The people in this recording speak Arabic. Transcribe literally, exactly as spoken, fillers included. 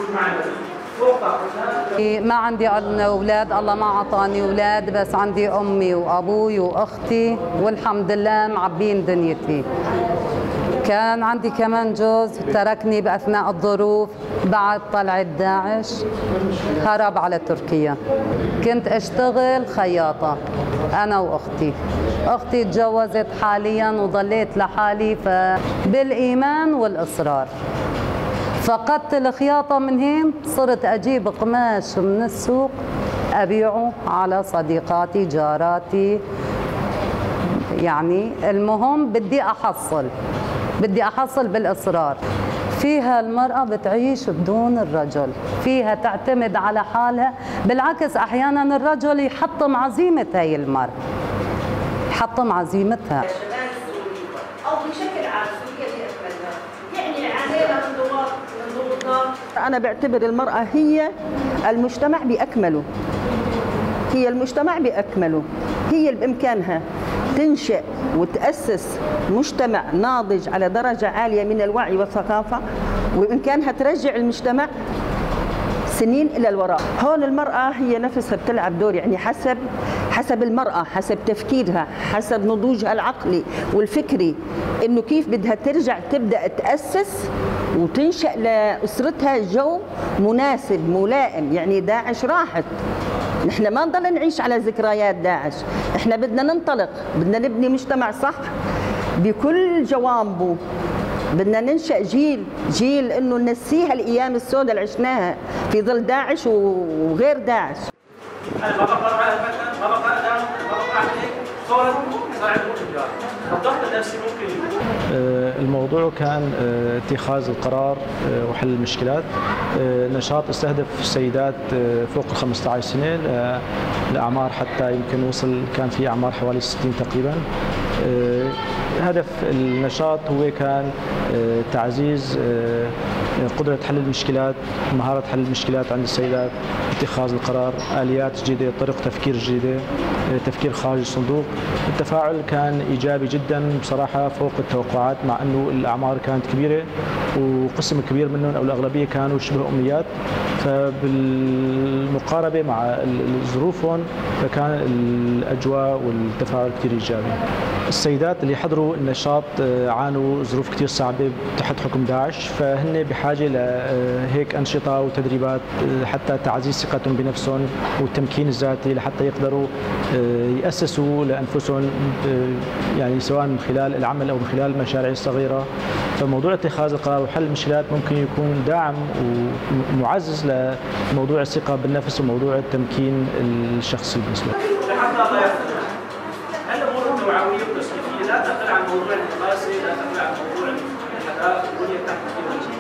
ما عندي أولاد، الله ما أعطاني أولاد، بس عندي أمي وأبوي وأختي والحمد لله معبين دنيتي. كان عندي كمان جوز تركني بأثناء الظروف بعد طلعت داعش، هرب على تركيا. كنت أشتغل خياطة أنا وأختي. أختي تجوزت حاليا وضليت لحالي، فبالإيمان والإصرار فقدت الخياطة. من هين صرت أجيب قماش من السوق أبيعه على صديقاتي جاراتي. يعني المهم بدي أحصل بدي أحصل بالإصرار. فيها المرأة بتعيش بدون الرجل، فيها تعتمد على حالها. بالعكس أحيانا الرجل يحطم عزيمة هاي المرأة، يحطم عزيمتها. أو بشكل عام سوريا بأكملها، يعني عانينا من ضغوط من ضغوطات. أنا بعتبر المرأة هي المجتمع بأكمله، هي المجتمع بأكمله، هي اللي بإمكانها تنشئ وتأسس مجتمع ناضج على درجة عالية من الوعي والثقافة، وبإمكانها ترجع المجتمع سنين إلى الوراء. هون المرأة هي نفسها بتلعب دور، يعني حسب حسب المرأة، حسب تفكيرها، حسب نضوجها العقلي والفكري، إنه كيف بدها ترجع تبدأ تأسس وتنشأ لأسرتها جو مناسب ملائم. يعني داعش راحت، نحن ما نضل نعيش على ذكريات داعش، احنا بدنا ننطلق، بدنا نبني مجتمع صح بكل جوانبه، بدنا ننشأ جيل جيل انه ننسيها الايام السوداء اللي عشناها في ظل داعش وغير داعش. انا ما بقدر على الفتن، ما بقدر اداوم، ما بقدر اعمل هيك، فورا صاعد الانفجار. الضغط النفسي ممكن يكون. الموضوع كان اتخاذ القرار وحل المشكلات. نشاط استهدف السيدات فوق ال خمسة عشر سنة لأعمار حتى يمكن وصل، كان في أعمار حوالي ستين تقريبا. هدف النشاط هو كان تعزيز قدرة حل المشكلات، مهارة حل المشكلات عند السيدات، اتخاذ القرار، آليات جديدة، طرق تفكير جديدة، تفكير خارج الصندوق. التفاعل كان إيجابي جدا بصراحة فوق التوقعات، مع أنه الأعمار كانت كبيرة وقسم كبير منهم أو الأغلبية كانوا شبه أمنيات، فبالمقاربة مع ظروفهم فكان الأجواء والتفاعل كثير إيجابي. السيدات اللي حضروا النشاط عانوا ظروف كثير صعبة تحت حكم داعش، فهن بحاجة لهيك أنشطة وتدريبات حتى تعزيز ثقتهم بنفسهم والتمكين الذاتي لحتى يقدروا يأسسوا لأنفسهم، يعني سواء من خلال العمل أو من خلال المشاريع الصغيرة. فموضوع اتخاذ القرار وحل المشكلات ممكن يكون داعم ومعزز لموضوع الثقة بالنفس وموضوع التمكين الشخصي بالنسبة له. الامور التوعويه والتثقيفيه لا تقل عن موضوع الدراسه، لا تقل عن موضوع الاداء والبنيه التحتيه.